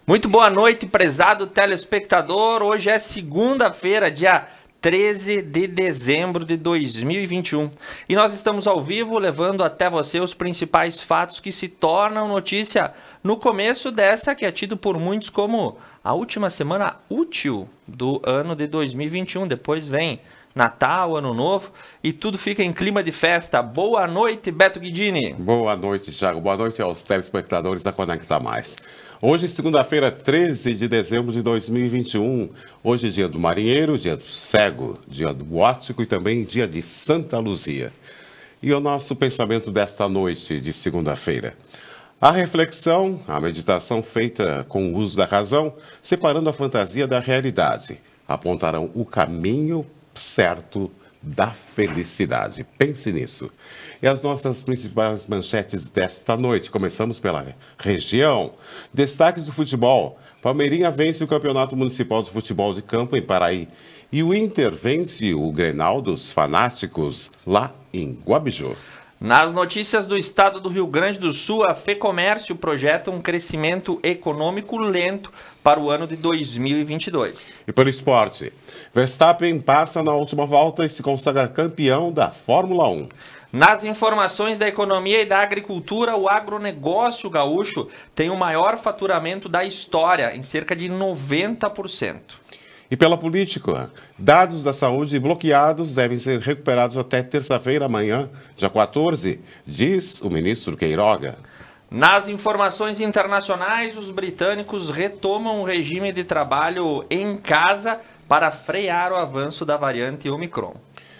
Muito boa noite, prezado telespectador. Hoje é segunda-feira, dia 13 de dezembro de 2021. E nós estamos ao vivo levando até você os principais fatos que se tornam notícia no começo dessa que é tido por muitos como a última semana útil do ano de 2021. Depois vem Natal, Ano Novo e tudo fica em clima de festa. Boa noite, Beto Guidini. Boa noite, Thiago. Boa noite aos telespectadores da Conecta Mais. Hoje, segunda-feira, 13 de dezembro de 2021. Hoje, dia do marinheiro, dia do cego, dia do óptico e também dia de Santa Luzia. E o nosso pensamento desta noite de segunda-feira. A reflexão, a meditação feita com o uso da razão, separando a fantasia da realidade, apontarão o caminho certo da felicidade. Pense nisso. E as nossas principais manchetes desta noite. Começamos pela região. Destaques do futebol. Palmeirinha vence o Campeonato Municipal de Futebol de Campo em Paraí. E o Inter vence o Grenal dos Fanáticos lá em Guabiju. Nas notícias do estado do Rio Grande do Sul, a FEComércio projeta um crescimento econômico lento para o ano de 2022. E pelo esporte, Verstappen passa na última volta e se consagra campeão da Fórmula 1. Nas informações da economia e da agricultura, o agronegócio gaúcho tem o maior faturamento da história, em cerca de 90%. E pela política, dados da saúde bloqueados devem ser recuperados até terça-feira, amanhã, dia 14, diz o ministro Queiroga. Nas informações internacionais, os britânicos retomam o regime de trabalho em casa para frear o avanço da variante Omicron.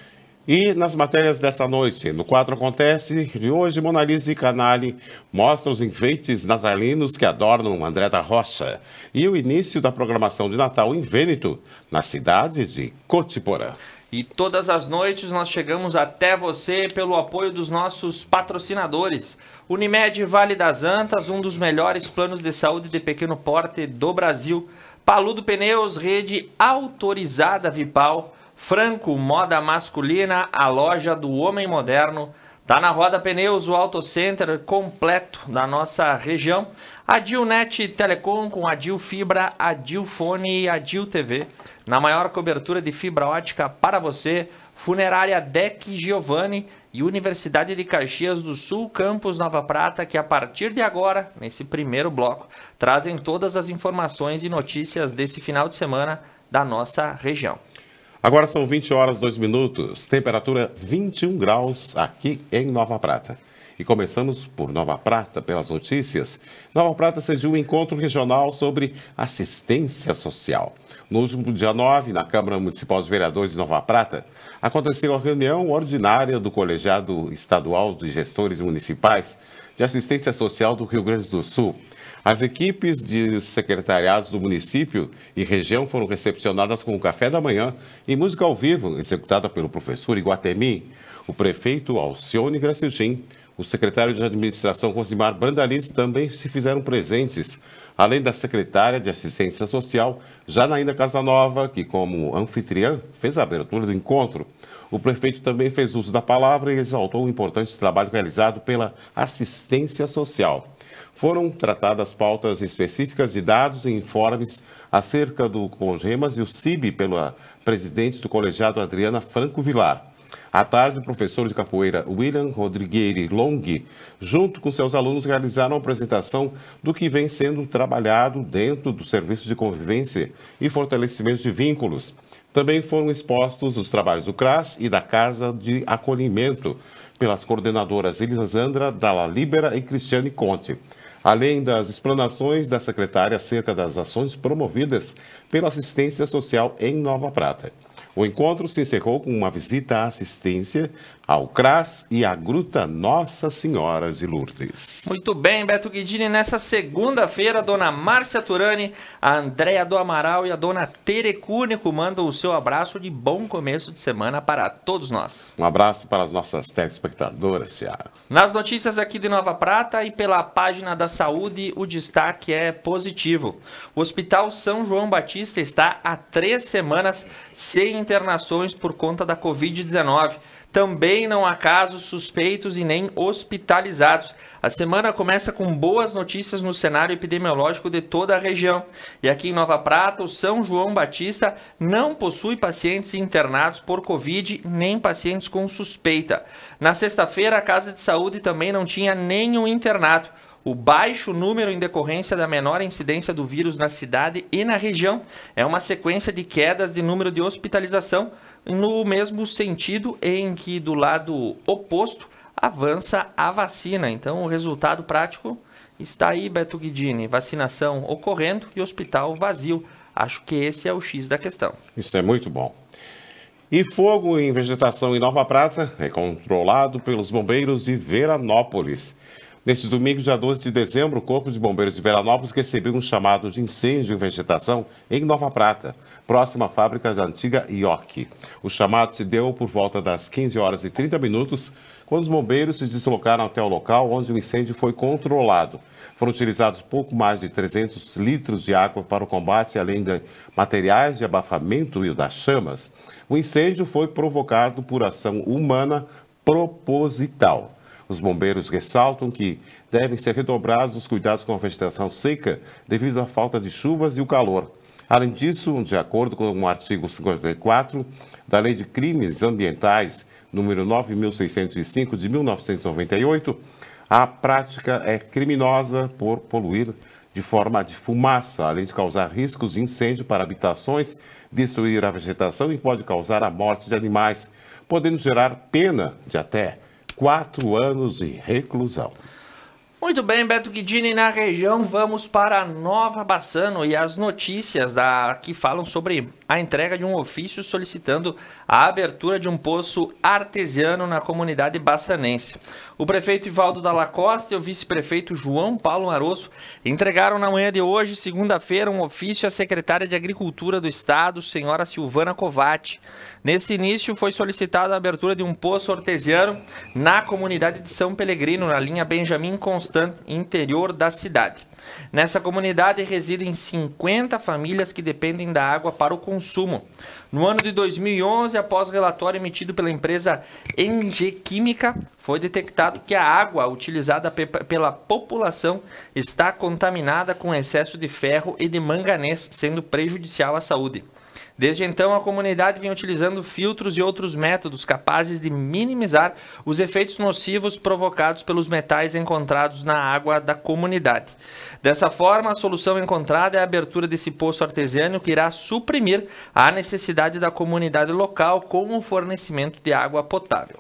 E nas matérias desta noite, no quadro Acontece de hoje, Monalisa e Canali mostram os enfeites natalinos que adornam André da Rocha e o início da programação de Natal em Vêneto, na cidade de Cotiporã. E todas as noites nós chegamos até você pelo apoio dos nossos patrocinadores. Unimed Vale das Antas, um dos melhores planos de saúde de pequeno porte do Brasil. Paludo Pneus, rede autorizada Vipal. Franco, moda masculina, a loja do homem moderno. Tá na Roda Pneus, o Auto Center completo da nossa região. Adilnet Telecom com Adil Fibra, Adil Fone e Adil TV. Na maior cobertura de fibra ótica para você. Funerária Deck Giovanni e Universidade de Caxias do Sul, Campus Nova Prata, que a partir de agora, nesse primeiro bloco, trazem todas as informações e notícias desse final de semana da nossa região. Agora são 20 horas 2 minutos, temperatura 21 graus aqui em Nova Prata. E começamos por Nova Prata, pelas notícias. Nova Prata sediou um encontro regional sobre assistência social. No último dia 9, na Câmara Municipal de Vereadores de Nova Prata, aconteceu a reunião ordinária do Colegiado Estadual de Gestores Municipais de Assistência Social do Rio Grande do Sul. As equipes de secretariados do município e região foram recepcionadas com o café da manhã e música ao vivo, executada pelo professor Iguatemi, o prefeito Alcione Graciltin, o secretário de administração Rosimar Brandaliz também se fizeram presentes, além da secretária de assistência social, Janaína Casanova, que como anfitriã fez a abertura do encontro. O prefeito também fez uso da palavra e exaltou o importante trabalho realizado pela assistência social. Foram tratadas pautas específicas de dados e informes acerca do CONGEMAS e o CIB pela presidente do colegiado Adriana Franco Vilar. À tarde, o professor de capoeira William Rodrigueira Long, junto com seus alunos, realizaram a apresentação do que vem sendo trabalhado dentro do serviço de convivência e fortalecimento de vínculos. Também foram expostos os trabalhos do CRAS e da Casa de Acolhimento pelas coordenadoras Elisandra Dalla Libera e Cristiane Conte, além das explanações da secretária acerca das ações promovidas pela assistência social em Nova Prata. O encontro se encerrou com uma visita à assistência ao CRAS e à Gruta Nossa Senhora de Lourdes. Muito bem, Beto Guidini. Nessa segunda-feira, a dona Márcia Turani, a Andréia do Amaral e a dona Tere Cúnico mandam o seu abraço de bom começo de semana para todos nós. Um abraço para as nossas telespectadoras, Thiago. Nas notícias aqui de Nova Prata e pela página da saúde, o destaque é positivo. O Hospital São João Batista está há 3 semanas sem internações por conta da Covid-19. Também não há casos suspeitos e nem hospitalizados. A semana começa com boas notícias no cenário epidemiológico de toda a região. E aqui em Nova Prata, o São João Batista não possui pacientes internados por Covid, nem pacientes com suspeita. Na sexta-feira, a Casa de Saúde também não tinha nenhum internado. O baixo número em decorrência da menor incidência do vírus na cidade e na região é uma sequência de quedas de número de hospitalização, no mesmo sentido em que, do lado oposto, avança a vacina. Então, o resultado prático está aí, Beto Guidini. Vacinação ocorrendo e hospital vazio. Acho que esse é o X da questão. Isso é muito bom. E fogo em vegetação em Nova Prata é controlado pelos bombeiros de Veranópolis. Neste domingo, dia 12 de dezembro, o Corpo de Bombeiros de Veranópolis recebeu um chamado de incêndio em vegetação em Nova Prata, próxima à fábrica da antiga IOC. O chamado se deu por volta das 15 horas e 30 minutos, quando os bombeiros se deslocaram até o local onde o incêndio foi controlado. Foram utilizados pouco mais de 300 litros de água para o combate, além de materiais de abafamento e das chamas. O incêndio foi provocado por ação humana proposital. Os bombeiros ressaltam que devem ser redobrados os cuidados com a vegetação seca devido à falta de chuvas e o calor. Além disso, de acordo com o artigo 54 da Lei de Crimes Ambientais, número 9.605 de 1998, a prática é criminosa por poluir de forma de fumaça, além de causar riscos de incêndio para habitações, destruir a vegetação e pode causar a morte de animais, podendo gerar pena de até 4 anos de reclusão. Muito bem, Beto Guidini, na região vamos para Nova Bassano e as notícias que falam sobre a entrega de um ofício solicitando a abertura de um poço artesiano na comunidade bassanense. O prefeito Ivaldo Dalla Costa e o vice-prefeito João Paulo Marosso entregaram na manhã de hoje, segunda-feira, um ofício à secretária de Agricultura do Estado, senhora Silvana Covatti. Nesse início, foi solicitada a abertura de um poço artesiano na comunidade de São Pelegrino, na linha Benjamin Constant, interior da cidade. Nessa comunidade residem 50 famílias que dependem da água para o consumo. No ano de 2011, após relatório emitido pela empresa Engie Química, foi detectado que a água utilizada pela população está contaminada com excesso de ferro e de manganês, sendo prejudicial à saúde. Desde então, a comunidade vem utilizando filtros e outros métodos capazes de minimizar os efeitos nocivos provocados pelos metais encontrados na água da comunidade. Dessa forma, a solução encontrada é a abertura desse poço artesiano que irá suprimir a necessidade da comunidade local com o fornecimento de água potável.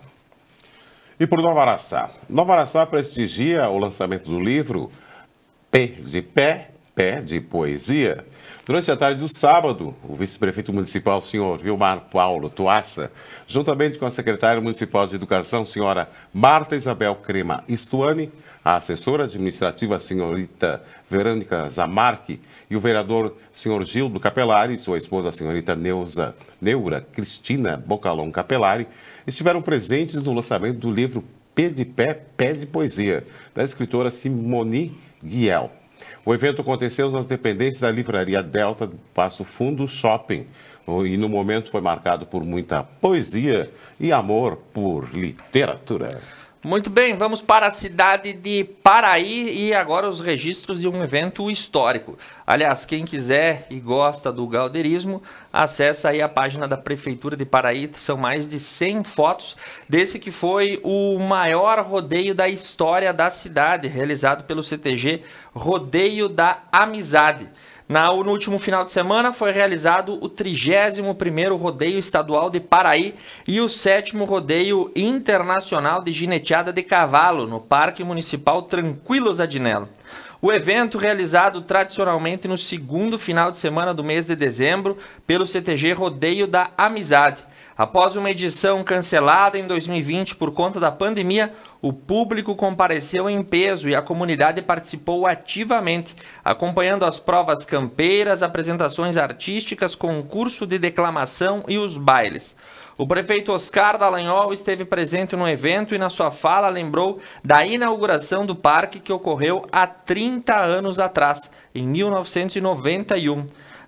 E por Nova Araçá. Nova Araçá prestigia o lançamento do livro Pé de Pé, Pé de Poesia. Durante a tarde do sábado, o vice-prefeito municipal, senhor Vilmar Paulo Tuassa, juntamente com a secretária municipal de Educação, senhora Marta Isabel Crema Stuani, a assessora administrativa, senhorita Verônica Zamarchi, e o vereador, senhor Gildo Capelari, e sua esposa, a senhorita Neura Cristina Bocalon Capelari, estiveram presentes no lançamento do livro Pé de Pé, Pé de Poesia, da escritora Simone Guiel. O evento aconteceu nas dependências da Livraria Delta do Passo Fundo Shopping e no momento foi marcado por muita poesia e amor por literatura. Muito bem, vamos para a cidade de Paraí e agora os registros de um evento histórico. Aliás, quem quiser e gosta do galdeirismo, acessa aí a página da Prefeitura de Paraí, são mais de 100 fotos desse que foi o maior rodeio da história da cidade, realizado pelo CTG Rodeio da Amizade. No último final de semana foi realizado o 31º Rodeio Estadual de Paraí e o 7º Rodeio Internacional de Gineteada de Cavalo, no Parque Municipal Tranquilos Adinello. O evento, realizado tradicionalmente no segundo final de semana do mês de dezembro pelo CTG Rodeio da Amizade. Após uma edição cancelada em 2020 por conta da pandemia, o público compareceu em peso e a comunidade participou ativamente, acompanhando as provas campeiras, apresentações artísticas, concurso de declamação e os bailes. O prefeito Oscar Dallagnol esteve presente no evento e na sua fala lembrou da inauguração do parque que ocorreu há 30 anos atrás, em 1991.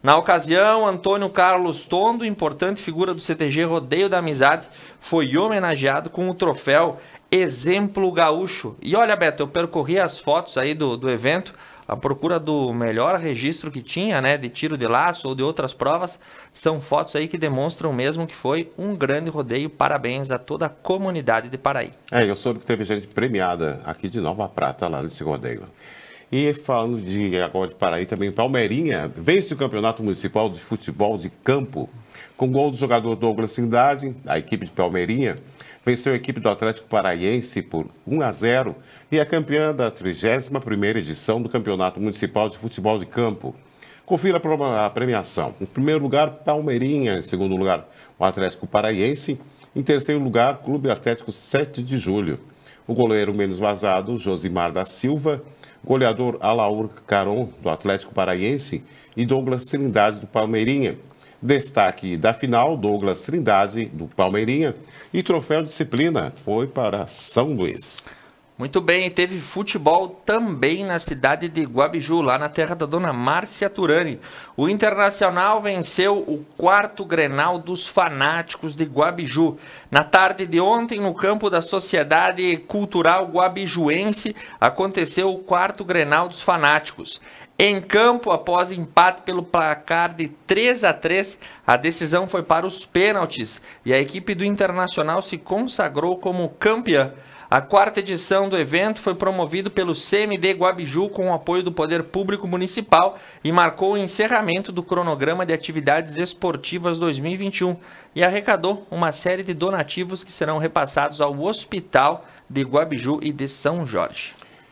Na ocasião, Antônio Carlos Tondo, importante figura do CTG Rodeio da Amizade, foi homenageado com o troféu Exemplo Gaúcho. E olha, Beto, eu percorri as fotos aí do evento, à procura do melhor registro que tinha, né, de tiro de laço ou de outras provas. São fotos aí que demonstram mesmo que foi um grande rodeio. Parabéns a toda a comunidade de Paraí. Eu soube que teve gente premiada aqui de Nova Prata, lá nesse rodeio. E falando agora de Paraí também, Palmeirinha vence o Campeonato Municipal de Futebol de Campo com gol do jogador Douglas Trindade. A equipe de Palmeirinha venceu a equipe do Atlético Paraiense por 1-0 e é campeã da 31ª edição do Campeonato Municipal de Futebol de Campo. Confira a premiação. Em primeiro lugar, Palmeirinha. Em segundo lugar, o Atlético Paraiense. Em terceiro lugar, Clube Atlético 7 de Julho. O goleiro menos vazado, Josimar da Silva. Goleador Alaur Caron, do Atlético Paraiense. E Douglas Trindade, do Palmeirinha. Destaque da final, Douglas Trindade, do Palmeirinha. E troféu disciplina foi para São Luís. Muito bem, teve futebol também na cidade de Guabiju, lá na terra da dona Márcia Turani. O Internacional venceu o 4º Grenal dos Fanáticos de Guabiju. Na tarde de ontem, no campo da Sociedade Cultural Guabijuense, aconteceu o 4º Grenal dos Fanáticos. Em campo, após empate pelo placar de 3-3, a decisão foi para os pênaltis e a equipe do Internacional se consagrou como campeã. A 4ª edição do evento foi promovido pelo CMD Guabiju com o apoio do Poder Público Municipal e marcou o encerramento do cronograma de atividades esportivas 2021 e arrecadou uma série de donativos que serão repassados ao Hospital de Guabiju e de São Jorge.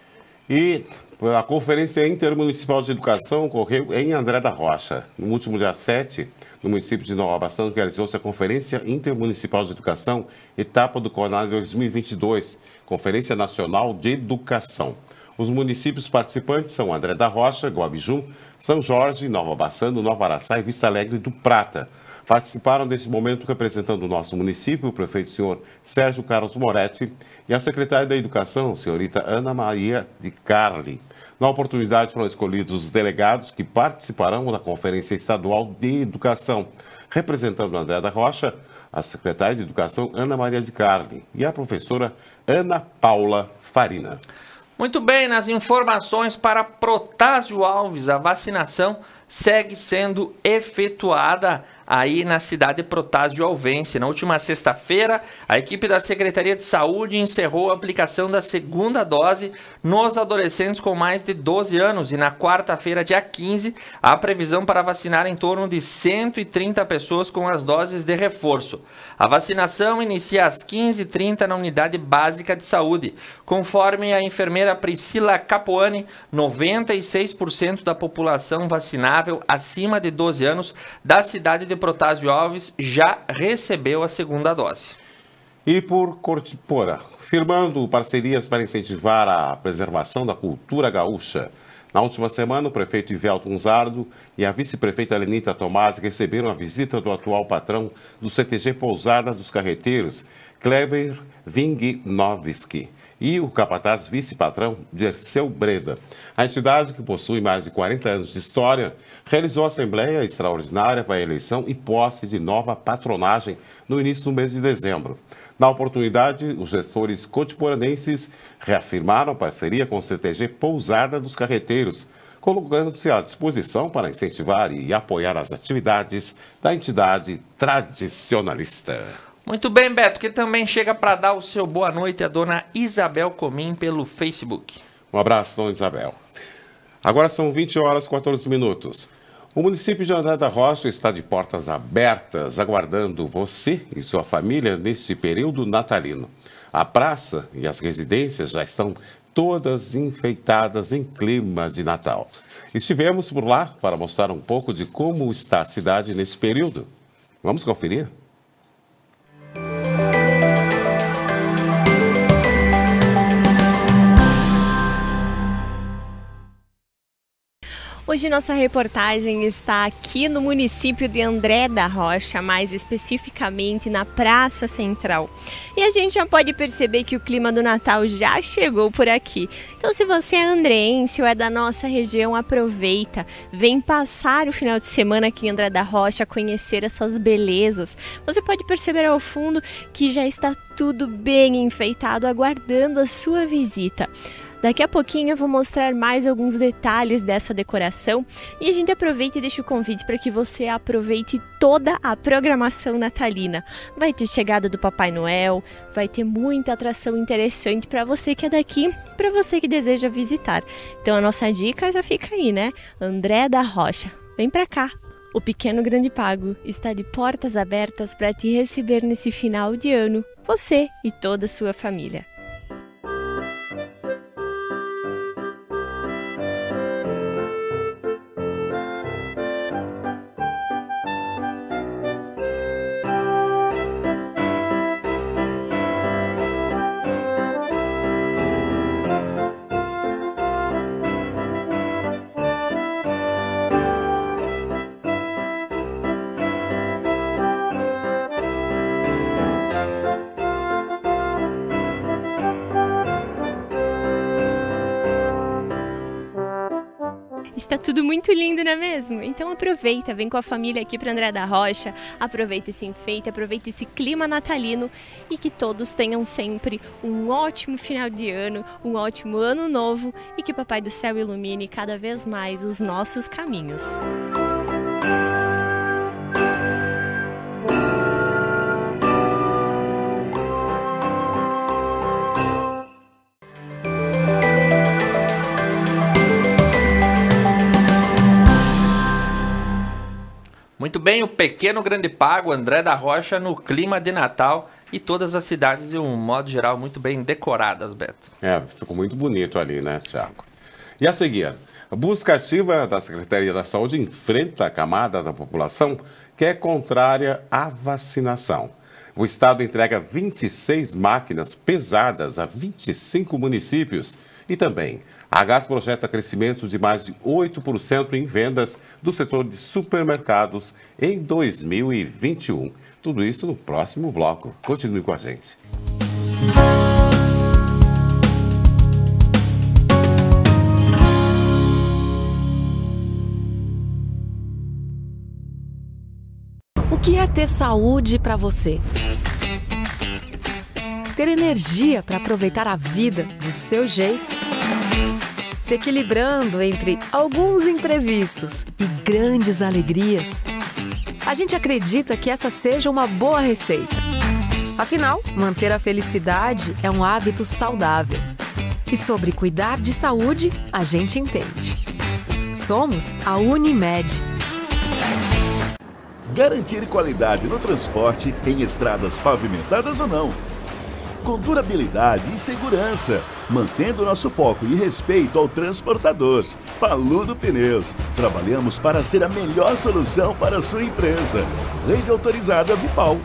E a Conferência Intermunicipal de Educação ocorreu em André da Rocha. No último dia 7, no município de Nova Bação, realizou-se a Conferência Intermunicipal de Educação, etapa do CONAD 2022, Conferência Nacional de Educação. Os municípios participantes são André da Rocha, Guabiju, São Jorge, Nova Bação, Nova Araçá e Vista Alegre do Prata. Participaram desse momento representando o nosso município, o prefeito senhor Sérgio Carlos Moretti e a secretária da Educação, senhorita Ana Maria de Carli. Na oportunidade foram escolhidos os delegados que participarão da Conferência Estadual de Educação, representando André da Rocha, a secretária de Educação Ana Maria de Carli e a professora Ana Paula Farina. Muito bem, nas informações para Protásio Alves, a vacinação segue sendo efetuada aí na cidade de Protásio Alvense. Na última sexta-feira, a equipe da Secretaria de Saúde encerrou a aplicação da segunda dose nos adolescentes com mais de 12 anos e na quarta-feira, dia 15, há previsão para vacinar em torno de 130 pessoas com as doses de reforço. A vacinação inicia às 15h30 na Unidade Básica de Saúde. Conforme a enfermeira Priscila Capuani, 96% da população vacinável acima de 12 anos da cidade de Protásio Alves já recebeu a segunda dose. E por Cortipora, firmando parcerias para incentivar a preservação da cultura gaúcha. Na última semana, o prefeito Ivelton Unzardo e a vice-prefeita Lenita Tomás receberam a visita do atual patrão do CTG Pousada dos Carreteiros, Kleber Vingnovski, e o capataz vice-patrão Dirceu Breda. A entidade, que possui mais de 40 anos de história, realizou a Assembleia Extraordinária para a eleição e posse de nova patronagem no início do mês de dezembro. Na oportunidade, os gestores cotiporanenses reafirmaram a parceria com o CTG Pousada dos Carreteiros, colocando-se à disposição para incentivar e apoiar as atividades da entidade tradicionalista. Muito bem, Beto, que também chega para dar o seu boa noite a dona Isabel Comim pelo Facebook. Um abraço, dona Isabel. Agora são 20h14. O município de André da Rocha está de portas abertas, aguardando você e sua família neste período natalino. A praça e as residências já estão todas enfeitadas em clima de Natal. Estivemos por lá para mostrar um pouco de como está a cidade nesse período. Vamos conferir? Hoje nossa reportagem está aqui no município de André da Rocha, mais especificamente na Praça Central. E a gente já pode perceber que o clima do Natal já chegou por aqui. Então se você é andreense ou é da nossa região, aproveita, vem passar o final de semana aqui em André da Rocha, conhecer essas belezas. Você pode perceber ao fundo que já está tudo bem enfeitado, aguardando a sua visita. Daqui a pouquinho eu vou mostrar mais alguns detalhes dessa decoração e a gente aproveita e deixa o convite para que você aproveite toda a programação natalina. Vai ter chegada do Papai Noel, vai ter muita atração interessante para você que é daqui e para você que deseja visitar. Então a nossa dica já fica aí, né? André da Rocha, vem para cá! O Pequeno Grande Pago está de portas abertas para te receber nesse final de ano, você e toda a sua família. Está tudo muito lindo, não é mesmo? Então aproveita, vem com a família aqui para André da Rocha, aproveita esse enfeite, aproveita esse clima natalino e que todos tenham sempre um ótimo final de ano, um ótimo ano novo e que o Papai do Céu ilumine cada vez mais os nossos caminhos. Muito bem, o Pequeno Grande Pago, André da Rocha, no clima de Natal e todas as cidades, de um modo geral, muito bem decoradas, Beto. Ficou muito bonito ali, né, Thiago? E a seguir, a busca ativa da Secretaria da Saúde enfrenta a camada da população que é contrária à vacinação. O Estado entrega 26 máquinas pesadas a 25 municípios e também a Gás projeta crescimento de mais de 8% em vendas do setor de supermercados em 2021. Tudo isso no próximo bloco. Continue com a gente. O que é ter saúde para você? Ter energia para aproveitar a vida do seu jeito? Se equilibrando entre alguns imprevistos e grandes alegrias. A gente acredita que essa seja uma boa receita. Afinal, manter a felicidade é um hábito saudável. E sobre cuidar de saúde, a gente entende. Somos a Unimed. Garantir qualidade no transporte em estradas pavimentadas ou não. Com durabilidade e segurança, mantendo nosso foco e respeito ao transportador. Paludo Pneus. Trabalhamos para ser a melhor solução para a sua empresa. Rede autorizada Vipal.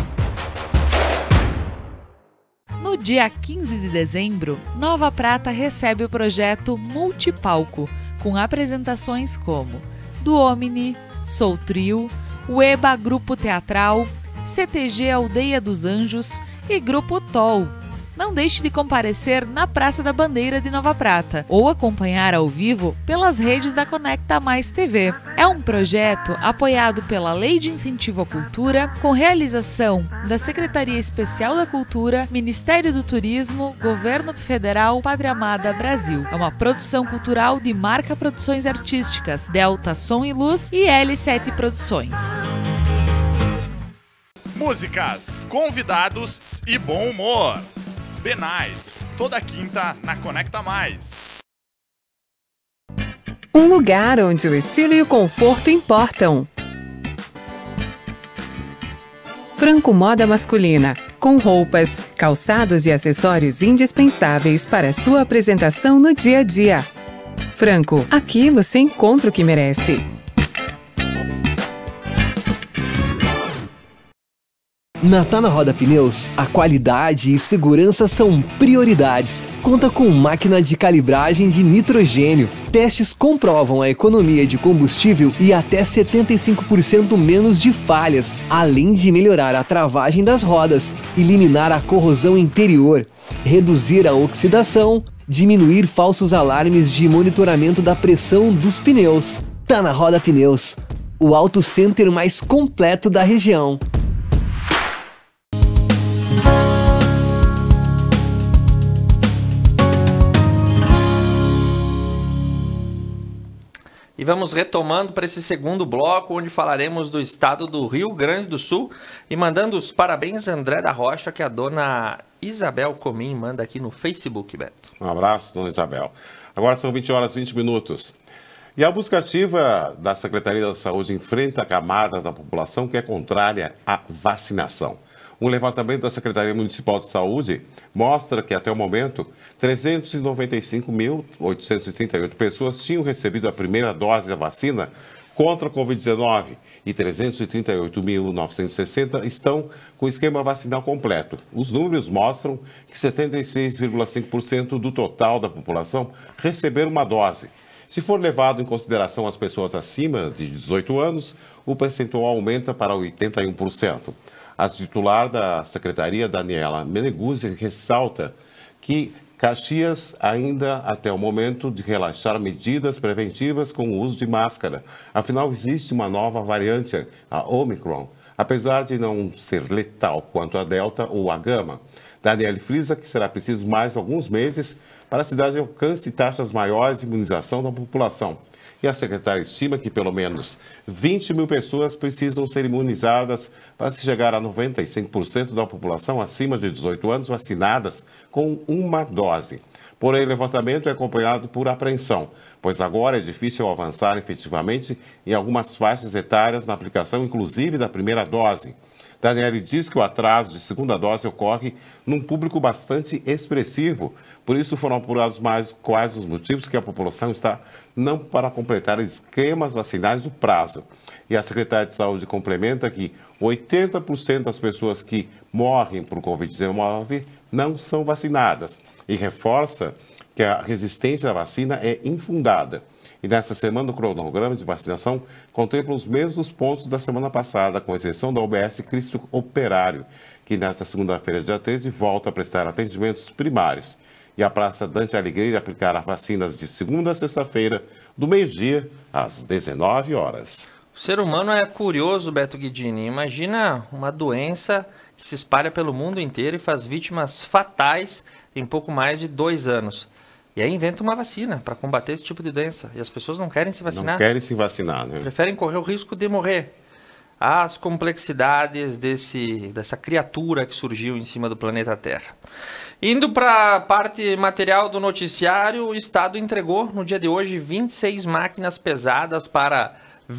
No dia 15 de dezembro, Nova Prata recebe o projeto Multipalco, com apresentações como do Omni, Soul Trio, Ueba Grupo Teatral, CTG Aldeia dos Anjos e Grupo TOL. Não deixe de comparecer na Praça da Bandeira de Nova Prata ou acompanhar ao vivo pelas redes da Conecta Mais TV. É um projeto apoiado pela Lei de Incentivo à Cultura, com realização da Secretaria Especial da Cultura, Ministério do Turismo, Governo Federal, Pátria Amada Brasil. É uma produção cultural de Marca Produções Artísticas, Delta Som e Luz e L7 Produções. Músicas, convidados e bom humor. The Night, toda quinta na Conecta Mais. Um lugar onde o estilo e o conforto importam. Franco Moda Masculina, com roupas, calçados e acessórios indispensáveis para sua apresentação no dia a dia. Franco, aqui você encontra o que merece. Na Tá Na Roda Pneus, a qualidade e segurança são prioridades. Conta com máquina de calibragem de nitrogênio. Testes comprovam a economia de combustível e até 75% menos de falhas, além de melhorar a travagem das rodas, eliminar a corrosão interior, reduzir a oxidação, diminuir falsos alarmes de monitoramento da pressão dos pneus. Tá Na Roda Pneus, o auto center mais completo da região. E vamos retomando para esse segundo bloco, onde falaremos do estado do Rio Grande do Sul. E mandando os parabéns a André da Rocha, que a dona Isabel Comim manda aqui no Facebook, Beto. Um abraço, dona Isabel. Agora são 20 horas e 20 minutos. E a busca ativa da Secretaria da Saúde enfrenta a camada da população que é contrária à vacinação. Um levantamento da Secretaria Municipal de Saúde mostra que, até o momento, 395.838 pessoas tinham recebido a primeira dose da vacina contra a Covid-19 e 338.960 estão com o esquema vacinal completo. Os números mostram que 76,5% do total da população receberam uma dose. Se for levado em consideração as pessoas acima de 18 anos, o percentual aumenta para 81%. A titular da Secretaria, Daniela Meneguzzi, ressalta que Caxias ainda, até o momento, de relaxar medidas preventivas com o uso de máscara. Afinal, existe uma nova variante, a Omicron, apesar de não ser letal quanto a Delta ou a Gama. Daniela frisa que será preciso mais alguns meses para a cidade alcance taxas maiores de imunização da população. E a secretária estima que pelo menos 20 mil pessoas precisam ser imunizadas para se chegar a 95% da população acima de 18 anos vacinadas com uma dose. Porém, o levantamento é acompanhado por apreensão, pois agora é difícil avançar efetivamente em algumas faixas etárias na aplicação, inclusive da primeira dose. Daniele diz que o atraso de segunda dose ocorre num público bastante expressivo. Por isso foram apurados mais quais os motivos que a população está não para completar esquemas vacinais do prazo. E a secretária de Saúde complementa que 80% das pessoas que morrem por Covid-19 não são vacinadas e reforça que a resistência à vacina é infundada. E nesta semana, o cronograma de vacinação contempla os mesmos pontos da semana passada, com exceção da UBS Cristo Operário, que nesta segunda-feira, dia 13, volta a prestar atendimentos primários. E a Praça Dante Alighieri aplicará vacinas de segunda a sexta-feira, do meio-dia às 19 horas. O ser humano é curioso, Beto Guidini. Imagina uma doença que se espalha pelo mundo inteiro e faz vítimas fatais em pouco mais de 2 anos. E aí inventa uma vacina para combater esse tipo de doença. E as pessoas não querem se vacinar. Não querem se vacinar, né? Preferem correr o risco de morrer. As complexidades dessa criatura que surgiu em cima do planeta Terra. Indo para a parte material do noticiário, o Estado entregou no dia de hoje 26 máquinas pesadas para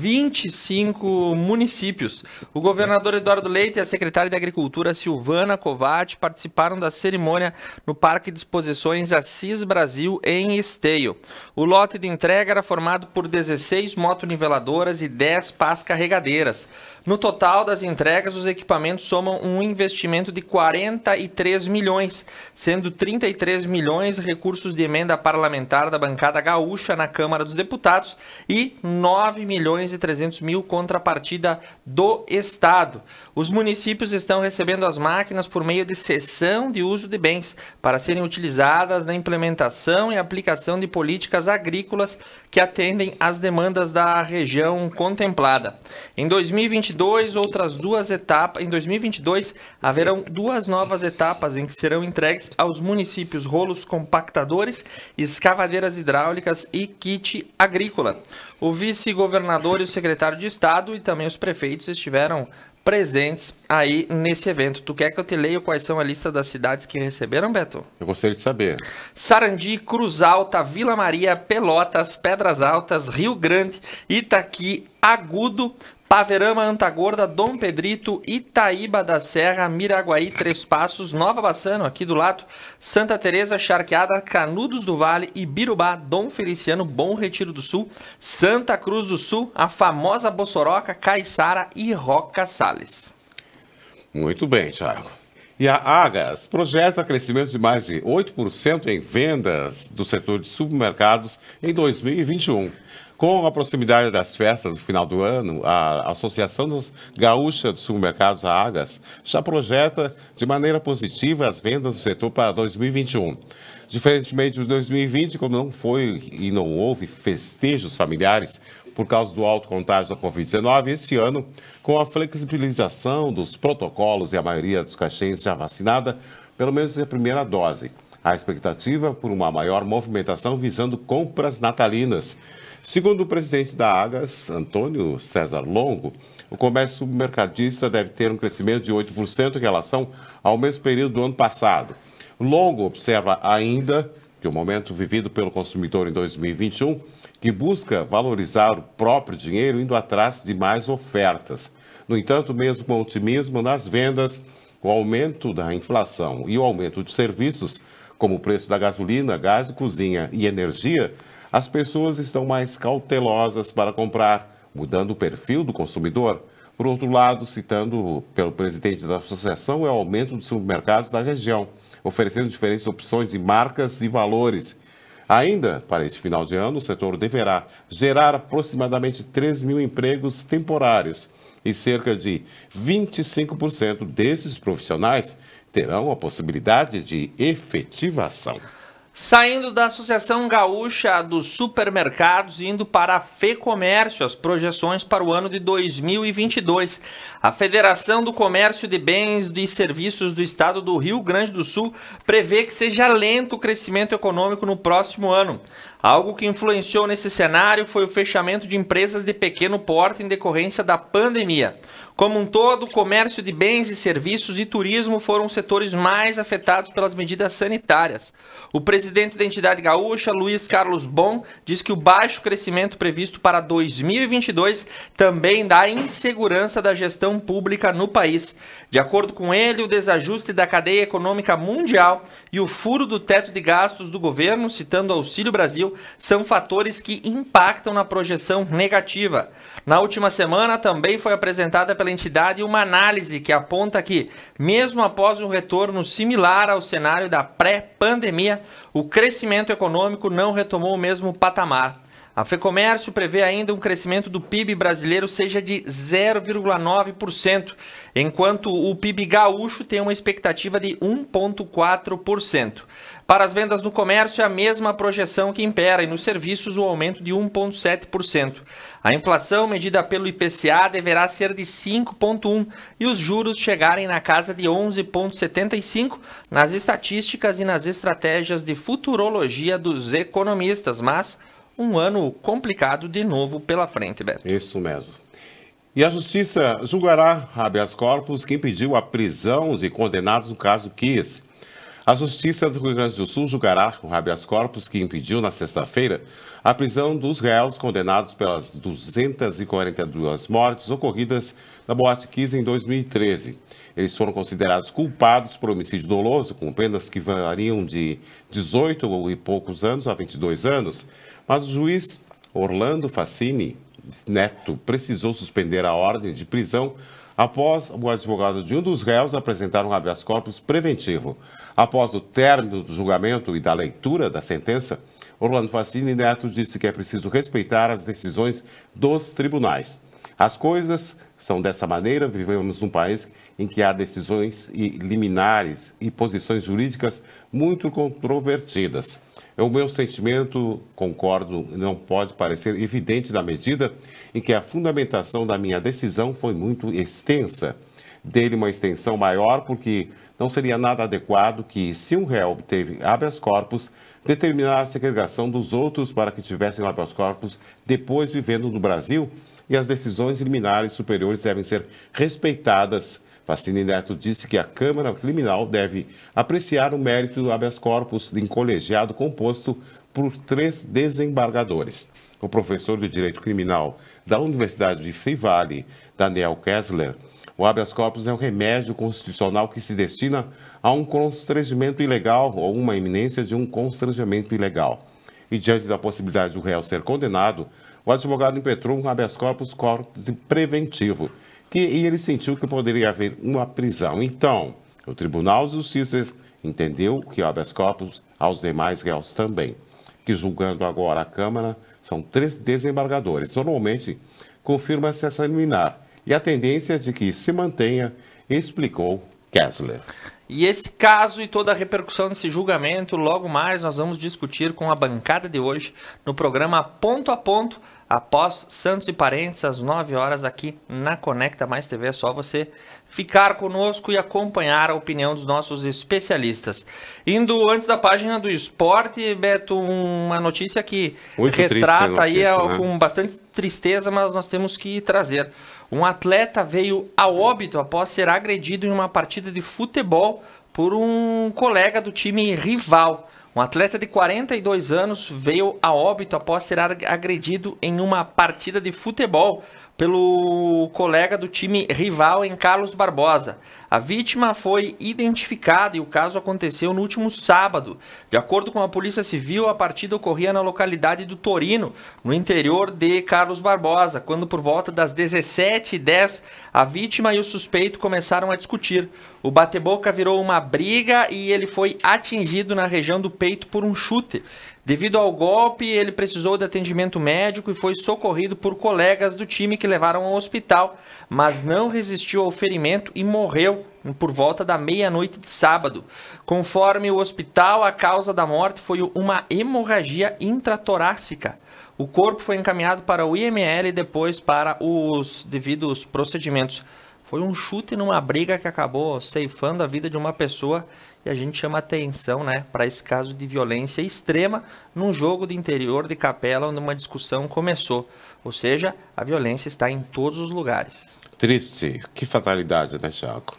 25 municípios. O governador Eduardo Leite e a secretária de Agricultura Silvana Covatti participaram da cerimônia no Parque de Exposições Assis Brasil, em Esteio. O lote de entrega era formado por 16 motoniveladoras e 10 pás carregadeiras. No total das entregas, os equipamentos somam um investimento de 43 milhões, sendo 33 milhões recursos de emenda parlamentar da bancada gaúcha na Câmara dos Deputados e 9 milhões e 300 mil contrapartida do Estado. Os municípios estão recebendo as máquinas por meio de cessão de uso de bens para serem utilizadas na implementação e aplicação de políticas agrícolas que atendem às demandas da região contemplada. Em 2022, outras 2 etapas. Em 2022, haverão 2 novas etapas em que serão entregues aos municípios rolos compactadores, escavadeiras hidráulicas e kit agrícola. O vice-governador e o secretário de Estado e também os prefeitos estiveram presentes aí nesse evento. Tu quer que eu te leia quais são a lista das cidades que receberam, Beto? Eu gostaria de saber. Sarandi, Cruz Alta, Vila Maria, Pelotas, Pedras Altas, Rio Grande, Itaqui, Agudo, Paverama, Antagorda, Dom Pedrito, Itaíba da Serra, Miraguaí, Três Passos, Nova Bassano, aqui do lado, Santa Teresa, Charqueada, Canudos do Vale, Ibirubá, Dom Feliciano, Bom Retiro do Sul, Santa Cruz do Sul, a famosa Bossoroca, Caiçara e Roca Salles. Muito bem, Thiago. E a Agas projeta crescimento de mais de 8% em vendas do setor de supermercados em 2021. Com a proximidade das festas do final do ano, a Associação Gaúcha de Supermercados, a Agas, já projeta de maneira positiva as vendas do setor para 2021. Diferentemente de 2020, quando não foi e não houve festejos familiares por causa do alto contágio da Covid-19, esse ano, com a flexibilização dos protocolos e a maioria dos caixinhos já vacinada, pelo menos a primeira dose. A expectativa por uma maior movimentação visando compras natalinas. Segundo o presidente da Agas, Antônio César Longo, o comércio supermercadista deve ter um crescimento de 8% em relação ao mesmo período do ano passado. Longo observa ainda que o momento vivido pelo consumidor em 2021, que busca valorizar o próprio dinheiro indo atrás de mais ofertas. No entanto, mesmo com o otimismo nas vendas, o aumento da inflação e o aumento de serviços, como o preço da gasolina, gás de cozinha e energia, as pessoas estão mais cautelosas para comprar, mudando o perfil do consumidor. Por outro lado, citando pelo presidente da associação, é o aumento dos supermercados da região, oferecendo diferentes opções de marcas e valores. Ainda, para este final de ano, o setor deverá gerar aproximadamente 3 mil empregos temporários e cerca de 25% desses profissionais terão a possibilidade de efetivação. Saindo da Associação Gaúcha dos Supermercados e indo para a FEComércio, as projeções para o ano de 2022. A Federação do Comércio de Bens e Serviços do Estado do Rio Grande do Sul prevê que seja lento o crescimento econômico no próximo ano. Algo que influenciou nesse cenário foi o fechamento de empresas de pequeno porte em decorrência da pandemia. Como um todo, o comércio de bens e serviços e turismo foram os setores mais afetados pelas medidas sanitárias. O presidente da entidade gaúcha, Luiz Carlos Bon, diz que o baixo crescimento previsto para 2022 também dá insegurança da gestão pública no país. De acordo com ele, o desajuste da cadeia econômica mundial e o furo do teto de gastos do governo, citando o Auxílio Brasil, são fatores que impactam na projeção negativa. Na última semana, também foi apresentada pela entidade uma análise que aponta que, mesmo após um retorno similar ao cenário da pré-pandemia, o crescimento econômico não retomou o mesmo patamar. A FEComércio prevê ainda um crescimento do PIB brasileiro seja de 0,9%, enquanto o PIB gaúcho tem uma expectativa de 1,4%. Para as vendas no comércio, é a mesma projeção que impera, e nos serviços o aumento de 1,7%. A inflação medida pelo IPCA deverá ser de 5,1% e os juros chegarem na casa de 11,75% nas estatísticas e nas estratégias de futurologia dos economistas, mas um ano complicado de novo pela frente, Beto. Isso mesmo. E a Justiça julgará habeas corpus que impediu a prisão de condenados no caso Kies. A Justiça do Rio Grande do Sul julgará o habeas corpus que impediu na sexta-feira a prisão dos réus condenados pelas 242 mortes ocorridas na Boate Kies em 2013. Eles foram considerados culpados por homicídio doloso, com penas que variam de 18 e poucos anos a 22 anos. Mas o juiz Orlando Facini Neto precisou suspender a ordem de prisão após o advogado de um dos réus apresentar um habeas corpus preventivo. Após o término do julgamento e da leitura da sentença, Orlando Facini Neto disse que é preciso respeitar as decisões dos tribunais. As coisas são dessa maneira, vivemos num país em que há decisões liminares e posições jurídicas muito controvertidas. O meu sentimento, concordo, não pode parecer evidente na medida em que a fundamentação da minha decisão foi muito extensa. Dele uma extensão maior porque não seria nada adequado que, se um réu teve habeas corpus, determinar a segregação dos outros para que tivessem habeas corpus depois vivendo no Brasil, e as decisões liminares superiores devem ser respeitadas. Facini Neto disse que a Câmara Criminal deve apreciar o mérito do habeas corpus em colegiado composto por 3 desembargadores. O professor de Direito Criminal da Universidade de Fevale, Daniel Kessler, o habeas corpus é um remédio constitucional que se destina a um constrangimento ilegal ou uma iminência de um constrangimento ilegal. E diante da possibilidade do réu ser condenado, o advogado impetrou um habeas corpus preventivo. e ele sentiu que poderia haver uma prisão. Então, o Tribunal de Justiça entendeu que habeas corpus aos demais réus também, que julgando agora a Câmara, são 3 desembargadores. Normalmente, confirma-se essa liminar e a tendência de que se mantenha, explicou Kessler. E esse caso e toda a repercussão desse julgamento, logo mais nós vamos discutir com a bancada de hoje no programa Ponto a Ponto, após Santos e Parentes, às 9 horas aqui na Conecta Mais TV. É só você ficar conosco e acompanhar a opinião dos nossos especialistas. Indo antes da página do esporte, Beto, uma notícia que muito retrata notícia, aí né? Com bastante tristeza, mas nós temos que trazer. Um atleta veio a óbito após ser agredido em uma partida de futebol por um colega do time rival. Um atleta de 42 anos veio a óbito após ser agredido em uma partida de futebol pelo colega do time rival em Carlos Barbosa. A vítima foi identificada e o caso aconteceu no último sábado. De acordo com a Polícia Civil, a partida ocorria na localidade do Torino, no interior de Carlos Barbosa, quando por volta das 17h10 a vítima e o suspeito começaram a discutir. O bate-boca virou uma briga e ele foi atingido na região do peito por um chute. Devido ao golpe, ele precisou de atendimento médico e foi socorrido por colegas do time que levaram ao hospital, mas não resistiu ao ferimento e morreu por volta da meia-noite de sábado. Conforme o hospital, a causa da morte foi uma hemorragia intratorácica. O corpo foi encaminhado para o IML e depois para os devidos procedimentos. Foi um chute numa briga que acabou ceifando a vida de uma pessoa e a gente chama atenção, né, para esse caso de violência extrema num jogo de interior de Capela onde uma discussão começou. Ou seja, a violência está em todos os lugares. Triste. Que fatalidade, né, Thiago?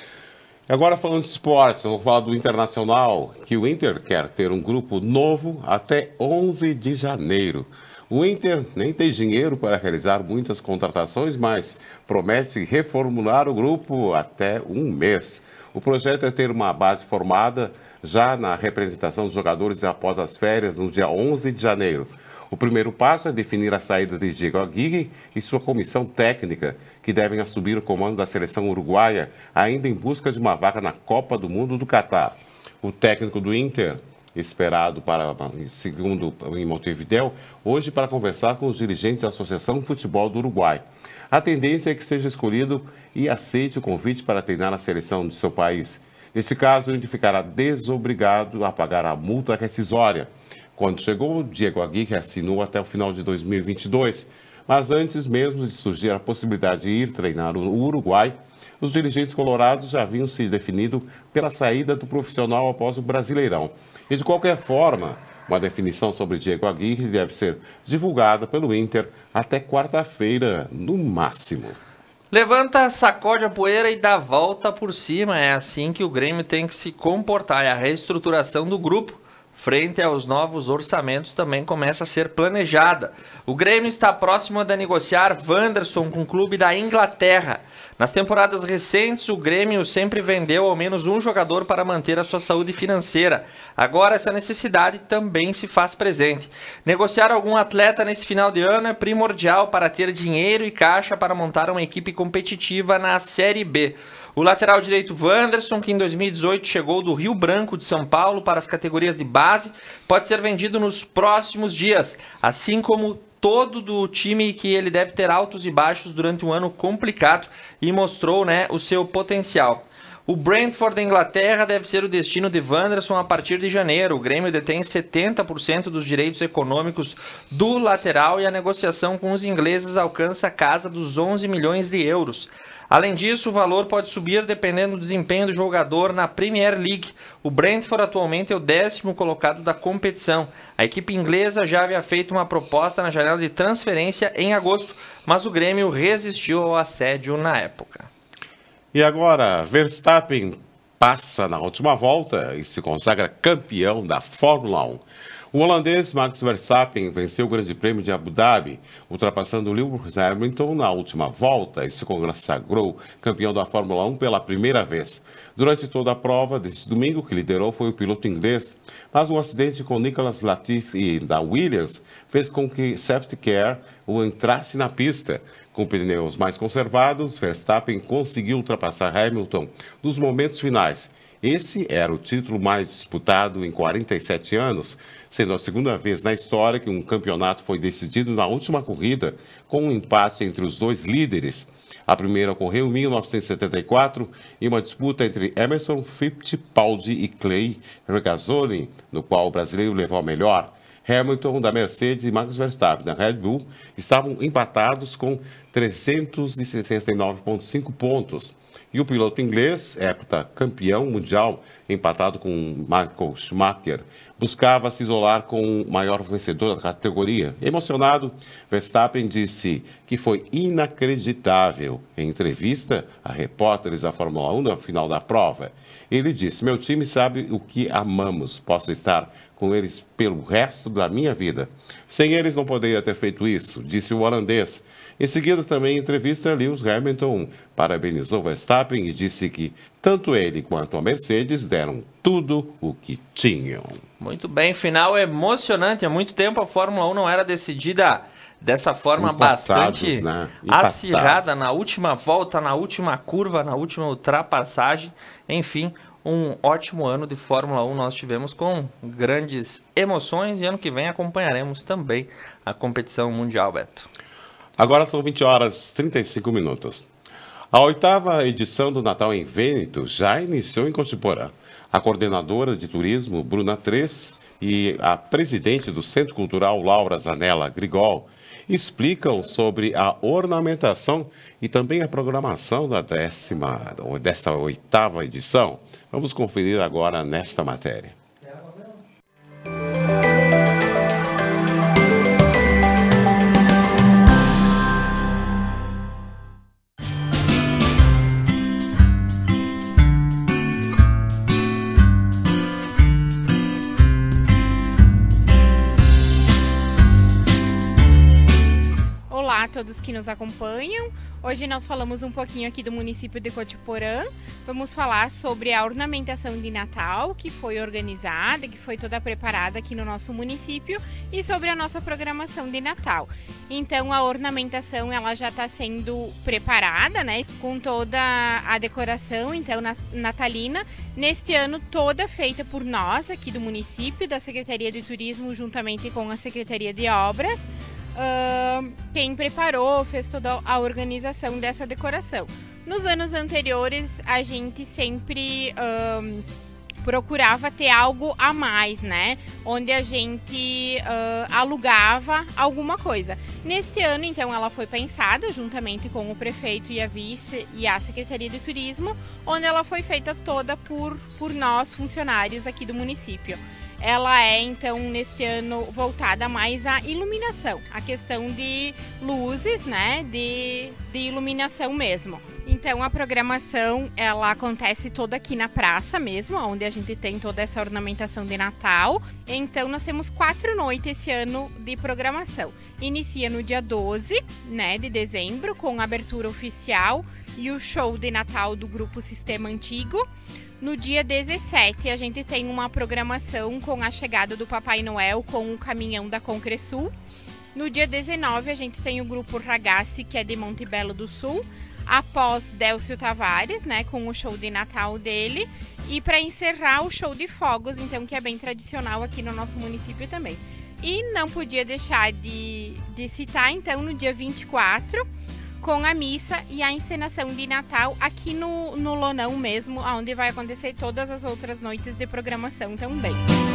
Agora falando de esportes, vamos falar do Internacional, que o Inter quer ter um grupo novo até 11 de janeiro. O Inter nem tem dinheiro para realizar muitas contratações, mas promete reformular o grupo até um mês. O projeto é ter uma base formada já na representação dos jogadores após as férias no dia 11 de janeiro. O primeiro passo é definir a saída de Diego Aguirre e sua comissão técnica, que devem assumir o comando da seleção uruguaia, ainda em busca de uma vaga na Copa do Mundo do Catar. O técnico do Inter, esperado para, segundo em Montevidéu, hoje para conversar com os dirigentes da Associação de Futebol do Uruguai. A tendência é que seja escolhido e aceite o convite para treinar a seleção de seu país. Nesse caso, ele ficará desobrigado a pagar a multa rescisória. Quando chegou, Diego Aguirre assinou até o final de 2022. Mas antes mesmo de surgir a possibilidade de ir treinar o Uruguai, os dirigentes colorados já haviam se definido pela saída do profissional após o Brasileirão. E de qualquer forma, uma definição sobre Diego Aguirre deve ser divulgada pelo Inter até quarta-feira, no máximo. Levanta, sacode a poeira e dá volta por cima. É assim que o Grêmio tem que se comportar. É a reestruturação do grupo frente aos novos orçamentos também começa a ser planejada. O Grêmio está próximo de negociar Wanderson com o clube da Inglaterra. Nas temporadas recentes, o Grêmio sempre vendeu ao menos um jogador para manter a sua saúde financeira. Agora, essa necessidade também se faz presente. Negociar algum atleta nesse final de ano é primordial para ter dinheiro e caixa para montar uma equipe competitiva na Série B. O lateral direito Wanderson, que em 2018 chegou do Rio Branco de São Paulo para as categorias de base, pode ser vendido nos próximos dias, assim como todo do time, que ele deve ter altos e baixos durante um ano complicado e mostrou, né, o seu potencial. O Brentford da Inglaterra deve ser o destino de Wanderson a partir de janeiro. O Grêmio detém 70% dos direitos econômicos do lateral e a negociação com os ingleses alcança a casa dos 11 milhões de euros. Além disso, o valor pode subir dependendo do desempenho do jogador na Premier League. O Brentford atualmente é o 10º colocado da competição. A equipe inglesa já havia feito uma proposta na janela de transferência em agosto, mas o Grêmio resistiu ao assédio na época. E agora, Verstappen passa na última volta e se consagra campeão da Fórmula 1. O holandês Max Verstappen venceu o Grande Prêmio de Abu Dhabi, ultrapassando Lewis Hamilton na última volta e se consagrou campeão da Fórmula 1 pela primeira vez. Durante toda a prova desse domingo, que liderou foi o piloto inglês, mas um acidente com Nicholas Latifi da Williams fez com que Safety Car o entrasse na pista. Com pneus mais conservados, Verstappen conseguiu ultrapassar Hamilton nos momentos finais. Esse era o título mais disputado em 47 anos, sendo a segunda vez na história que um campeonato foi decidido na última corrida, com um empate entre os dois líderes. A primeira ocorreu em 1974, em uma disputa entre Emerson Fittipaldi e Clay Regazzoni, no qual o brasileiro levou a melhor. Hamilton, da Mercedes, e Max Verstappen, da Red Bull, estavam empatados com 369,5 pontos. E o piloto inglês, heptacampeão mundial, empatado com Michael Schumacher, buscava se isolar com o maior vencedor da categoria. Emocionado, Verstappen disse que foi inacreditável em entrevista a repórteres da Fórmula 1 no final da prova. Ele disse: meu time sabe o que amamos, posso estar com eles pelo resto da minha vida. Sem eles não poderia ter feito isso, disse o holandês. Em seguida, também em entrevista, Lewis Hamilton parabenizou Verstappen e disse que tanto ele quanto a Mercedes deram tudo o que tinham. Muito bem, final emocionante. Há muito tempo a Fórmula 1 não era decidida dessa forma bastante acirrada na última volta, na última curva, na última ultrapassagem. Enfim, um ótimo ano de Fórmula 1 nós tivemos com grandes emoções e ano que vem acompanharemos também a competição mundial, Beto. Agora são 20 horas e 35 minutos. A 8ª edição do Natal em Vêneto já iniciou em Cotiporã. A coordenadora de turismo, Bruna Tres, e a presidente do Centro Cultural, Laura Zanella Grigol, explicam sobre a ornamentação e também a programação desta 8ª edição. Vamos conferir agora nesta matéria. Olá a todos que nos acompanham. Hoje nós falamos um pouquinho aqui do município de Cotiporã. Vamos falar sobre a ornamentação de Natal que foi organizada, que foi toda preparada aqui no nosso município, e sobre a nossa programação de Natal. Então a ornamentação ela já está sendo preparada, né, com toda a decoração então natalina. Neste ano toda feita por nós aqui do município, da Secretaria de Turismo juntamente com a Secretaria de Obras. Quem preparou, fez toda a organização dessa decoração. Nos anos anteriores, a gente sempre procurava ter algo a mais, né? Onde a gente alugava alguma coisa. Neste ano, então, ela foi pensada juntamente com o prefeito e a vice e a Secretaria de Turismo, onde ela foi feita toda por nós, funcionários aqui do município. Ela é, então, neste ano voltada mais à iluminação, a questão de luzes, né, de iluminação mesmo. Então, a programação, ela acontece toda aqui na praça mesmo, onde a gente tem toda essa ornamentação de Natal. Então, nós temos 4 noites esse ano de programação. Inicia no dia 12, né, de dezembro, com a abertura oficial e o show de Natal do grupo Sistema Antigo. No dia 17, a gente tem uma programação com a chegada do Papai Noel com o caminhão da Concresul. No dia 19, a gente tem o grupo Ragazzi, que é de Monte Belo do Sul, após Délcio Tavares, né, com o show de Natal dele. E para encerrar, o show de fogos, então, que é bem tradicional aqui no nosso município também. E não podia deixar de citar, então, no dia 24, com a missa e a encenação de Natal aqui no Lonão mesmo, onde vai acontecer todas as outras noites de programação também.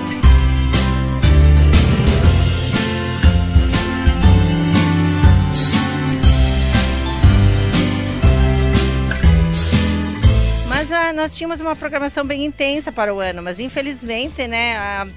Mas nós tínhamos uma programação bem intensa para o ano, mas infelizmente, né,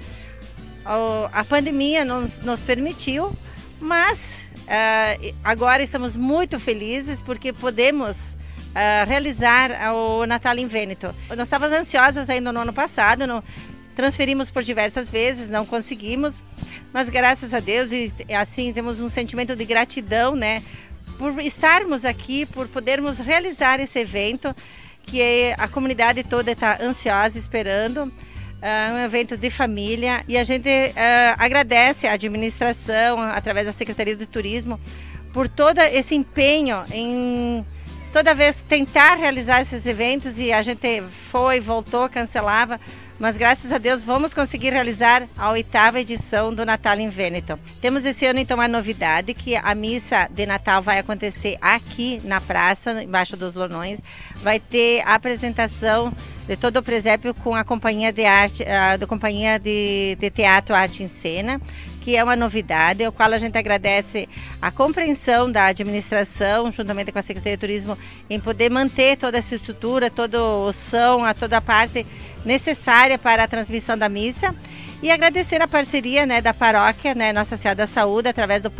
a pandemia nos permitiu, mas agora estamos muito felizes porque podemos realizar o Natal em Vêneto. Nós estávamos ansiosas ainda no ano passado, transferimos por diversas vezes, não conseguimos, mas graças a Deus e assim temos um sentimento de gratidão, né, por estarmos aqui, por podermos realizar esse evento que a comunidade toda está ansiosa esperando. Um evento de família e a gente agradece à administração, através da Secretaria do Turismo, por todo esse empenho em toda vez tentar realizar esses eventos, e a gente foi, voltou, cancelava, mas graças a Deus vamos conseguir realizar a 8ª edição do Natal em Vêneto. Temos esse ano então a novidade, que a missa de Natal vai acontecer aqui na praça, embaixo dos Lonões. Vai ter a apresentação de todo o presépio com a companhia de arte, da companhia de teatro Arte em Cena, que é uma novidade, o qual a gente agradece a compreensão da administração, juntamente com a Secretaria de Turismo, em poder manter toda essa estrutura, todo o som, toda a parte necessária para a transmissão da missa, e agradecer a parceria, né, da paróquia, né, Nossa Senhora da Saúde, através do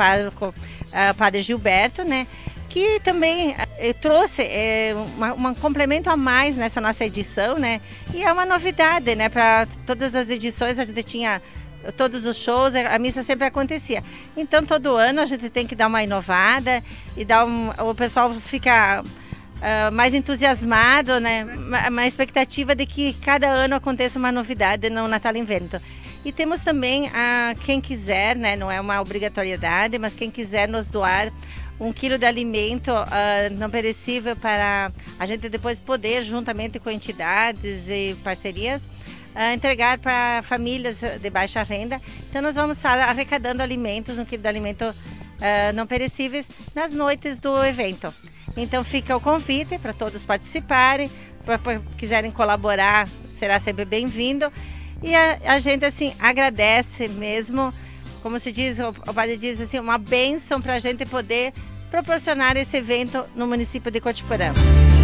Padre Gilberto, né, que também trouxe um complemento a mais nessa nossa edição, né, e é uma novidade, né, para todas as edições a gente tinha todos os shows, a missa sempre acontecia. Então todo ano a gente tem que dar uma inovada e o pessoal fica mais entusiasmado, né? Uma expectativa de que cada ano aconteça uma novidade no Natal em Vêneto. E temos também quem quiser, né? Não é uma obrigatoriedade, mas quem quiser nos doar 1 quilo de alimento não perecível para a gente depois poder, juntamente com entidades e parcerias, entregar para famílias de baixa renda. Então nós vamos estar arrecadando alimentos, 1 quilo de alimento não perecíveis, nas noites do evento. Então fica o convite para todos participarem, para quiserem colaborar, será sempre bem-vindo. E a gente assim agradece mesmo, como se diz, o padre diz assim, uma bênção para a gente poder proporcionar esse evento no município de Cotiporã.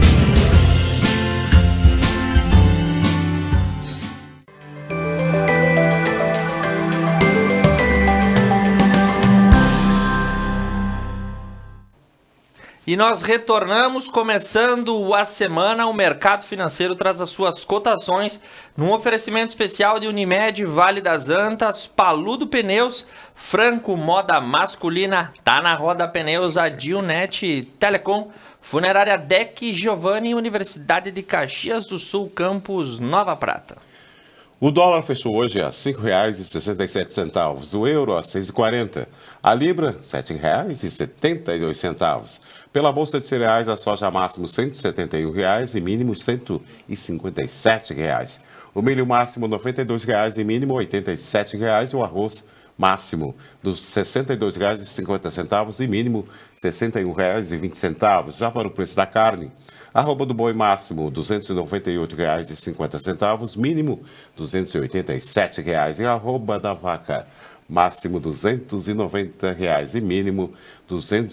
E nós retornamos, começando a semana. O mercado financeiro traz as suas cotações num oferecimento especial de Unimed, Vale das Antas, Paludo Pneus, Franco Moda Masculina, Tá na Roda Pneus, Adilnet Telecom, Funerária DEC, Giovanni, Universidade de Caxias do Sul, Campus Nova Prata. O dólar fechou hoje a R$ 5,67, o euro a R$ 6,40, a libra R$ 7,72. Pela bolsa de cereais, a soja máximo R$ 171 e mínimo R$ 157. O milho máximo R$ 92 e mínimo R$ 87. E o arroz máximo dos R$ 62,50 e mínimo R$ 61,20. Já para o preço da carne, arroba do boi máximo R$ 298,50, mínimo R$ 287. E arroba da vaca máximo R$ 290 e mínimo R$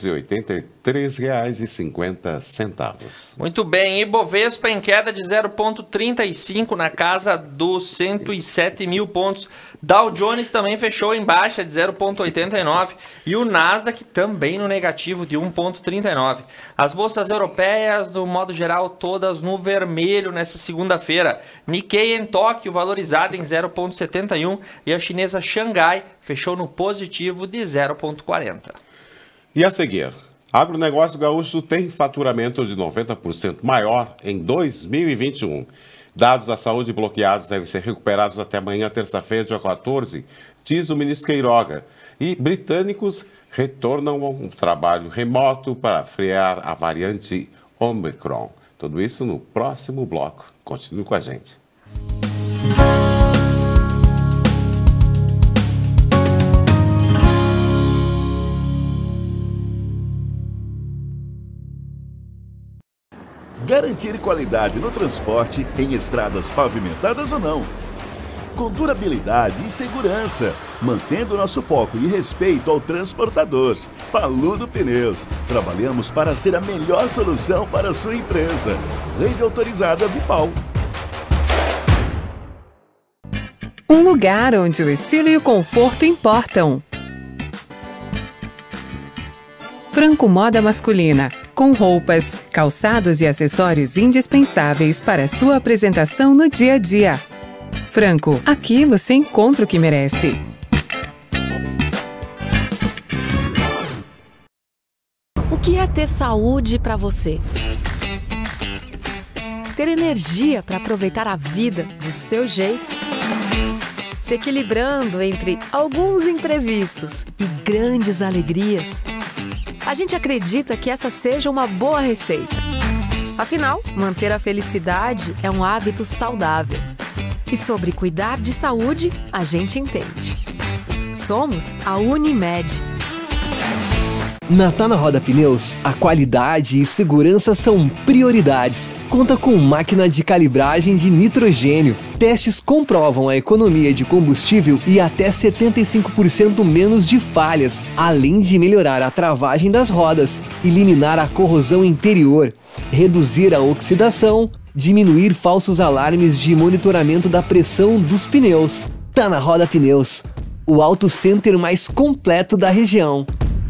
283,50. Muito bem, Ibovespa em queda de 0,35 na casa dos 107 mil pontos. Dow Jones também fechou em baixa de 0,89 e o Nasdaq também no negativo de 1,39. As bolsas europeias, do modo geral, todas no vermelho nessa segunda-feira. Nikkei em Tóquio valorizada em 0,71 e a chinesa Xangai fechou no positivo de 0,40. E a seguir, agronegócio gaúcho tem faturamento de 90% maior em 2021. Dados da saúde bloqueados devem ser recuperados até amanhã, terça-feira, dia 14, diz o ministro Queiroga. E britânicos retornam a um trabalho remoto para frear a variante Omicron. Tudo isso no próximo bloco. Continue com a gente. Garantir qualidade no transporte em estradas pavimentadas ou não. Com durabilidade e segurança, mantendo nosso foco e respeito ao transportador. Paludo Pneus. Trabalhamos para ser a melhor solução para a sua empresa. Rede autorizada Vipal. Um lugar onde o estilo e o conforto importam. Franco Moda Masculina, com roupas, calçados e acessórios indispensáveis para sua apresentação no dia a dia. Franco, aqui você encontra o que merece. O que é ter saúde para você? Ter energia para aproveitar a vida do seu jeito? Se equilibrando entre alguns imprevistos e grandes alegrias? A gente acredita que essa seja uma boa receita. Afinal, manter a felicidade é um hábito saudável. E sobre cuidar de saúde, a gente entende. Somos a Unimed. Na Tá Na Roda Pneus, a qualidade e segurança são prioridades. Conta com máquina de calibragem de nitrogênio. Testes comprovam a economia de combustível e até 75% menos de falhas, além de melhorar a travagem das rodas, eliminar a corrosão interior, reduzir a oxidação, diminuir falsos alarmes de monitoramento da pressão dos pneus. Tá Na Roda Pneus, o auto center mais completo da região.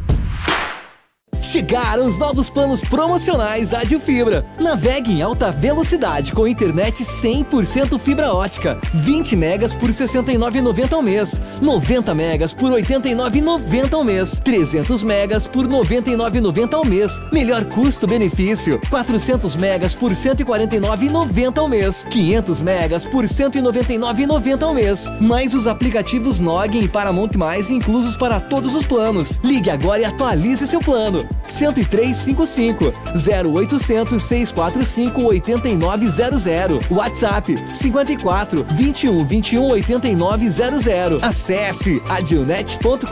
Chegaram os novos planos promocionais Adilfibra. Navegue em alta velocidade com internet 100% fibra ótica. 20 megas por R$ 69,90 ao mês. 90 megas por R$ 89,90 ao mês. 300 megas por R$ 99,90 ao mês. Melhor custo-benefício. 400 megas por R$ 149,90 ao mês. 500 megas por R$ 199,90 ao mês. Mais os aplicativos Noggin e Paramount+, inclusos para todos os planos. Ligue agora e atualize seu plano. 10355 0800 645 8900. WhatsApp 54 21 21 8900. Acesse adilnet.com.br.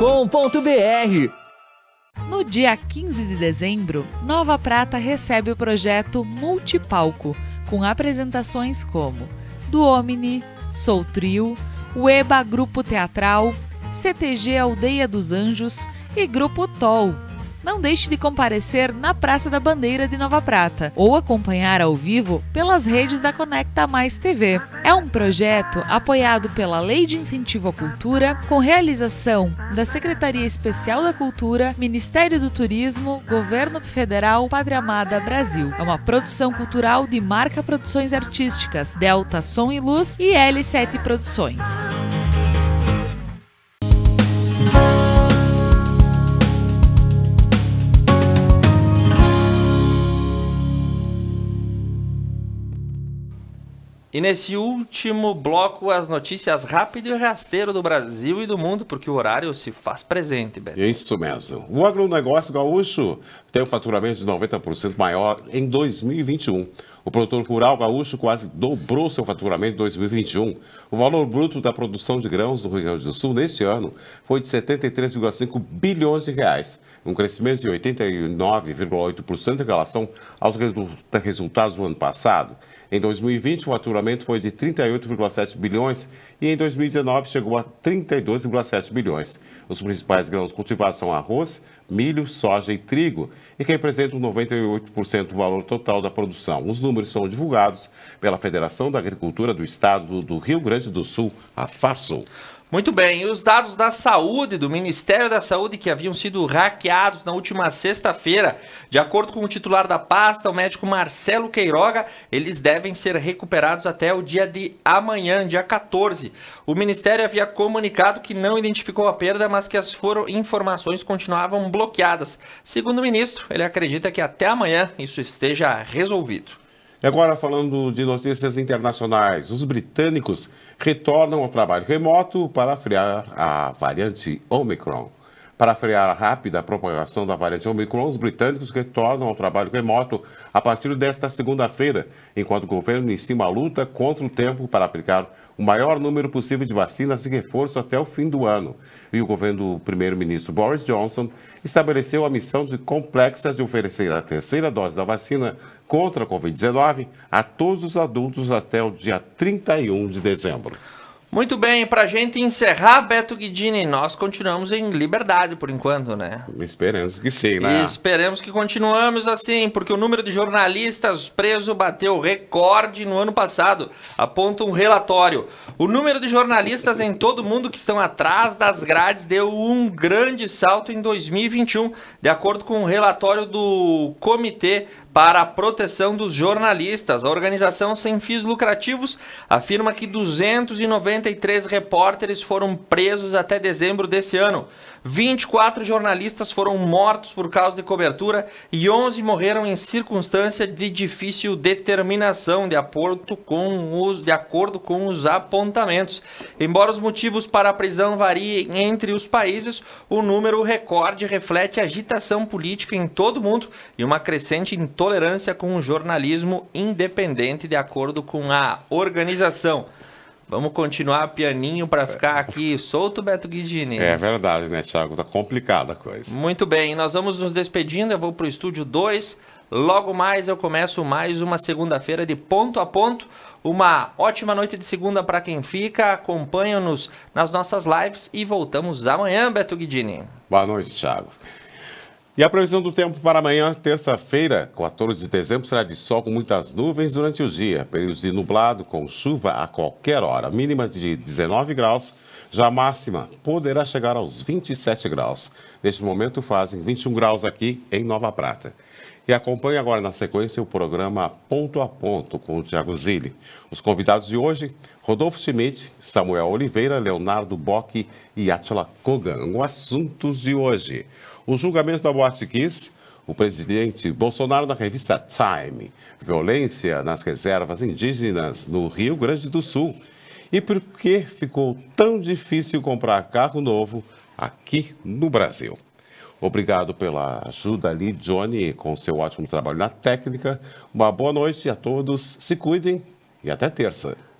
No dia 15 de dezembro, Nova Prata recebe o projeto Multipalco, com apresentações como do Omni, Sou Trio, o EBA Grupo Teatral, CTG Aldeia dos Anjos e Grupo TOL. Não deixe de comparecer na Praça da Bandeira de Nova Prata ou acompanhar ao vivo pelas redes da Conecta Mais TV. É um projeto apoiado pela Lei de Incentivo à Cultura, com realização da Secretaria Especial da Cultura, Ministério do Turismo, Governo Federal, Pátria Amada Brasil. É uma produção cultural de Marca Produções Artísticas, Delta Som e Luz e L7 Produções. E nesse último bloco, as notícias rápido e rasteiro do Brasil e do mundo, porque o horário se faz presente, Beto. Isso mesmo. O agronegócio gaúcho tem um faturamento de 90% maior em 2021. O produtor rural gaúcho quase dobrou seu faturamento em 2021. O valor bruto da produção de grãos no Rio Grande do Sul neste ano foi de 73,5 bilhões de reais, um crescimento de 89,8% em relação aos resultados do ano passado. Em 2020, o faturamento foi de 38,7 bilhões e em 2019 chegou a 32,7 bilhões. Os principais grãos cultivados são arroz, milho, soja e trigo, e que representam 98% do valor total da produção. Os números são divulgados pela Federação da Agricultura do Estado do Rio Grande do Sul, a FARSUL. Muito bem, e os dados da saúde, do Ministério da Saúde, que haviam sido hackeados na última sexta-feira, de acordo com o titular da pasta, o médico Marcelo Queiroga, eles devem ser recuperados até o dia de amanhã, dia 14. O Ministério havia comunicado que não identificou a perda, mas que as informações continuavam bloqueadas. Segundo o ministro, ele acredita que até amanhã isso esteja resolvido. E agora, falando de notícias internacionais, os britânicos retornam ao trabalho remoto para frear a variante Omicron. Para frear a rápida propagação da variante Omicron, os britânicos retornam ao trabalho remoto a partir desta segunda-feira, enquanto o governo inicia uma luta contra o tempo para aplicar o maior número possível de vacinas de reforço até o fim do ano. E o governo do primeiro-ministro Boris Johnson estabeleceu a missão complexa de oferecer a terceira dose da vacina contra a Covid-19 a todos os adultos até o dia 31 de dezembro. Muito bem, pra gente encerrar, Beto Guidini, nós continuamos em liberdade por enquanto, né? Esperemos que sim, né? E esperemos que continuamos assim, porque o número de jornalistas presos bateu recorde no ano passado, aponta um relatório. O número de jornalistas em todo o mundo que estão atrás das grades deu um grande salto em 2021, de acordo com um relatório do Comitê para a proteção dos jornalistas. A organização sem fins lucrativos afirma que 293 repórteres foram presos até dezembro desse ano. 24 jornalistas foram mortos por causa de cobertura e 11 morreram em circunstância de difícil determinação, de acordo com os apontamentos. Embora os motivos para a prisão variem entre os países, o número recorde reflete agitação política em todo o mundo e uma crescente intolerância com o jornalismo independente, de acordo com a organização. Vamos continuar pianinho para ficar aqui solto, Beto Guidini? É verdade, né, Thiago? Tá complicada a coisa. Muito bem, nós vamos nos despedindo, eu vou para o Estúdio 2. Logo mais eu começo mais uma segunda-feira de ponto a ponto. Uma ótima noite de segunda para quem fica. Acompanha-nos nas nossas lives e voltamos amanhã, Beto Guidini. Boa noite, Thiago. E a previsão do tempo para amanhã, terça-feira, 14 de dezembro, será de sol com muitas nuvens durante o dia. Períodos de nublado com chuva a qualquer hora. Mínima de 19 graus, já a máxima poderá chegar aos 27 graus. Neste momento fazem 21 graus aqui em Nova Prata. E acompanhe agora na sequência o programa Ponto a Ponto com o Thiago Zilli. Os convidados de hoje, Rodolfo Schmidt, Samuel Oliveira, Leonardo Bock e Átila Kogan. Os assuntos de hoje: o julgamento da Boate Kiss, o presidente Bolsonaro na revista Time, violência nas reservas indígenas no Rio Grande do Sul e por que ficou tão difícil comprar carro novo aqui no Brasil. Obrigado pela ajuda ali, Johnny, com seu ótimo trabalho na técnica. Uma boa noite a todos, se cuidem e até terça.